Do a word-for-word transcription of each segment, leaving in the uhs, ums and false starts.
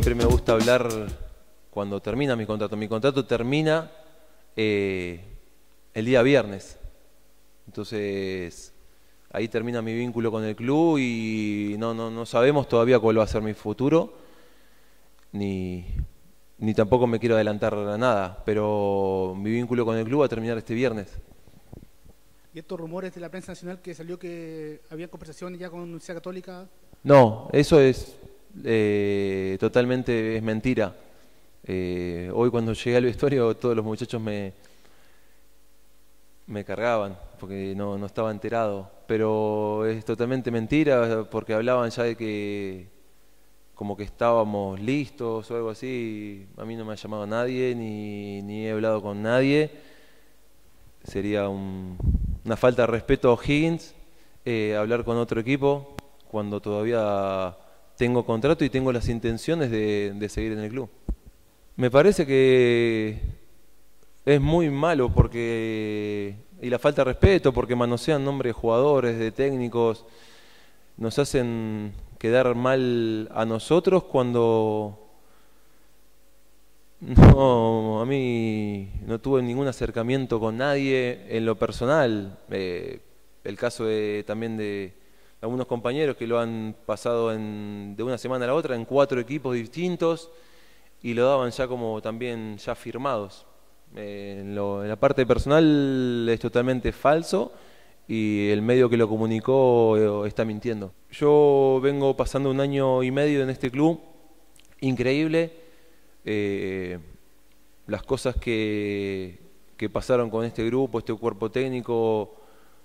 siempre me gusta hablar cuando termina mi contrato. Mi contrato termina eh, el día viernes. Entonces, ahí termina mi vínculo con el club y no, no, no sabemos todavía cuál va a ser mi futuro, ni, ni tampoco me quiero adelantar a nada, pero mi vínculo con el club va a terminar este viernes. Y estos rumores de la prensa nacional que salió que había conversaciones ya con la Universidad Católica. No, eso es eh, totalmente es mentira. Eh, hoy cuando llegué al vestuario todos los muchachos me, me cargaban porque no, no estaba enterado, pero es totalmente mentira porque hablaban ya de que como que estábamos listos o algo así. A mí no me ha llamado nadie ni, ni he hablado con nadie. Sería un, una falta de respeto a O'Higgins eh, hablar con otro equipo cuando todavía tengo contrato y tengo las intenciones de, de seguir en el club. Me parece que es muy malo porque y la falta de respeto porque manosean nombres de jugadores, de técnicos, nos hacen quedar mal a nosotros cuando no, a mí no tuve ningún acercamiento con nadie en lo personal. Eh, el caso de, también de algunos compañeros que lo han pasado en, de una semana a la otra en cuatro equipos distintos y lo daban ya como también ya firmados. Eh, en, lo, en la parte personal es totalmente falso y el medio que lo comunicó eh, está mintiendo. Yo vengo pasando un año y medio en este club, increíble. Eh, las cosas que, que pasaron con este grupo, este cuerpo técnico,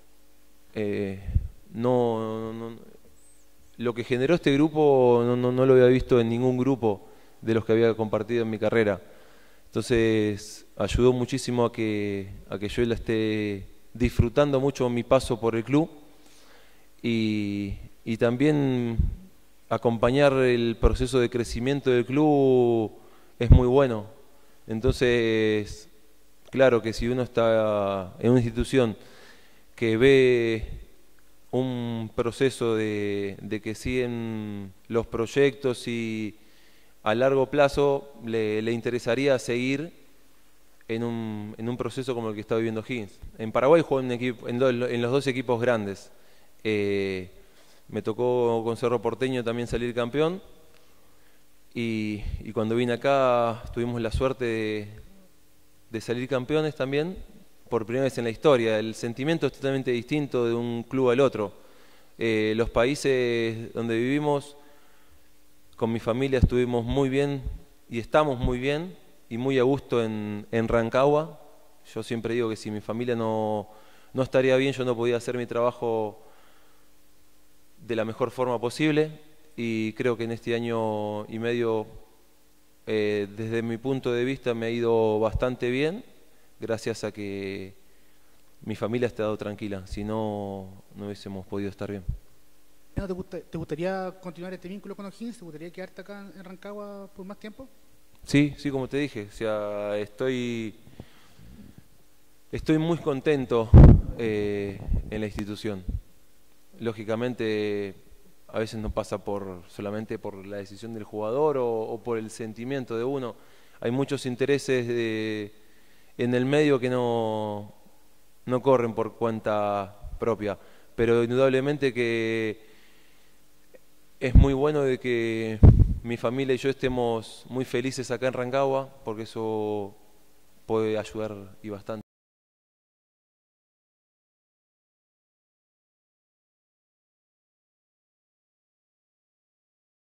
eh, no, no, lo que generó este grupo no, no, no lo había visto en ningún grupo de los que había compartido en mi carrera. Entonces ayudó muchísimo a que, a que yo la esté disfrutando mucho mi paso por el club y, y también acompañar el proceso de crecimiento del club es muy bueno. Entonces, claro que si uno está en una institución que ve un proceso de, de que siguen los proyectos y a largo plazo le, le interesaría seguir en un, en un proceso como el que está viviendo Higgins. En Paraguay jugó en, equipo, en, do, en los dos equipos grandes. Eh, me tocó con Cerro Porteño también salir campeón. Y, y cuando vine acá tuvimos la suerte de, de salir campeones también por primera vez en la historia. El sentimiento es totalmente distinto de un club al otro. Eh, los países donde vivimos, con mi familia estuvimos muy bien y estamos muy bien y muy a gusto en, en Rancagua. Yo siempre digo que si mi familia no, no estaría bien, yo no podía hacer mi trabajo de la mejor forma posible. Y creo que en este año y medio, eh, desde mi punto de vista, me ha ido bastante bien, gracias a que mi familia ha estado tranquila, si no, no hubiésemos podido estar bien. ¿Te, gusta, ¿Te gustaría continuar este vínculo con O'Higgins? ¿Te gustaría quedarte acá en Rancagua por más tiempo? Sí, sí, como te dije, o sea, estoy, estoy muy contento eh, en la institución. Lógicamente, a veces no pasa por solamente por la decisión del jugador o, o por el sentimiento de uno. Hay muchos intereses de, en el medio que no, no corren por cuenta propia, pero indudablemente que es muy bueno de que mi familia y yo estemos muy felices acá en Rancagua, porque eso puede ayudar y bastante.